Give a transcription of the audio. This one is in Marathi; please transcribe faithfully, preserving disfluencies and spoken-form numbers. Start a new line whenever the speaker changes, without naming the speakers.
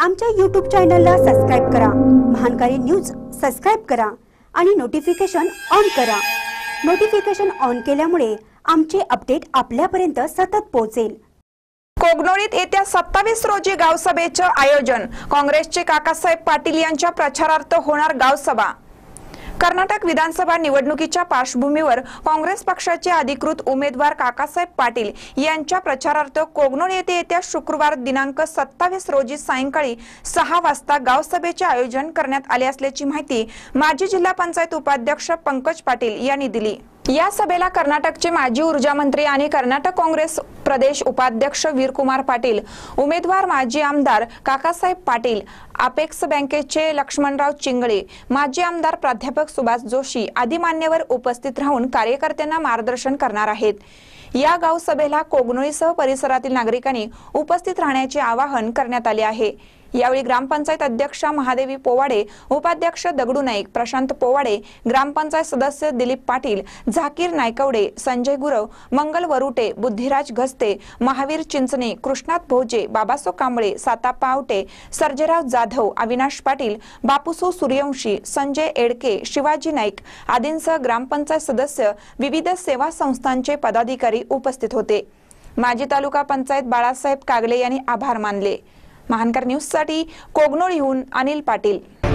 आमच्या यूट्यूब चॅनलला सबस्क्राइब करा, महानकारी न्यूज सबस्क्राइब करा आणि नोटिफिकेशन ऑन करा। नोटिफिकेशन ऑन केल्यामुळे आमचे अपडेट आपल्यापर्यंत सतत पोहोचेल।
कोगनोळीत येत्या सत्तावीस रोजी गावसभेचे आयोजन। काँग्रेसचे काकासाहेब पाटील यांच्या प्रचारार्थ होणार गावसभा। कर्नाटक विधानसभा निवडणुकीच्या पार्श्वभूमीवर काँग्रेस पक्षाचे अधिकृत उमेदवार काकासाहेब पाटील यांच्या प्रचारार्थ कोगनोळी येथे येत्या शुक्रवार दिनांक सत्तावीस रोजी सायंकाळी सहा वाजता गावसभेचे आयोजन करण्यात आले असल्याची माहिती माजी जिल्हा पंचायत उपाध्यक्ष पंकज पाटील यांनी दिली। या सभेला कर्नाटकचे माजी ऊर्जा मंत्री आणि कर्नाटक काँग्रेस प्रदेश उपाध्यक्ष वीरकुमार पाटील, उमेदवार माजी आमदार काकासाहेब पाटील, अपेक्स बँकेचे लक्ष्मणराव चिंगळे, माजी आमदार प्राध्यापक सुभाष जोशी आदी मान्यवर उपस्थित राहून कार्यकर्त्यांना मार्गदर्शन करणार आहेत। या गाव सभेला कोगनोळीसह परिसरातील नागरिकांनी उपस्थित राहण्याचे आवाहन करण्यात आले आहे। यावेळी ग्रामपंचायत अध्यक्षा महादेवी पोवाडे, उपाध्यक्ष दगडू नाईक, प्रशांत पोवाडे, ग्रामपंचायत सदस्य दिलीप पाटील, झाकीर नायकवडे, संजय गुरव, मंगल वरुटे, बुद्धिराज घस्ते, महावीर चिंचणे, कृष्णात भोजे, बाबासो कांबळे, साताप्पा आवटे, सर्जेराव जाधव, अविनाश पाटील, बापूसो सूर्यवंशी, संजय एडके, शिवाजी नाईक आदींसह ग्रामपंचायत सदस्य, विविध सेवा संस्थांचे पदाधिकारी उपस्थित होते। माजी तालुका पंचायत बाळासाहेब कागले यांनी आभार मानले। महानकर न्यूज साठी कोगनोळीहून अनिल पाटील।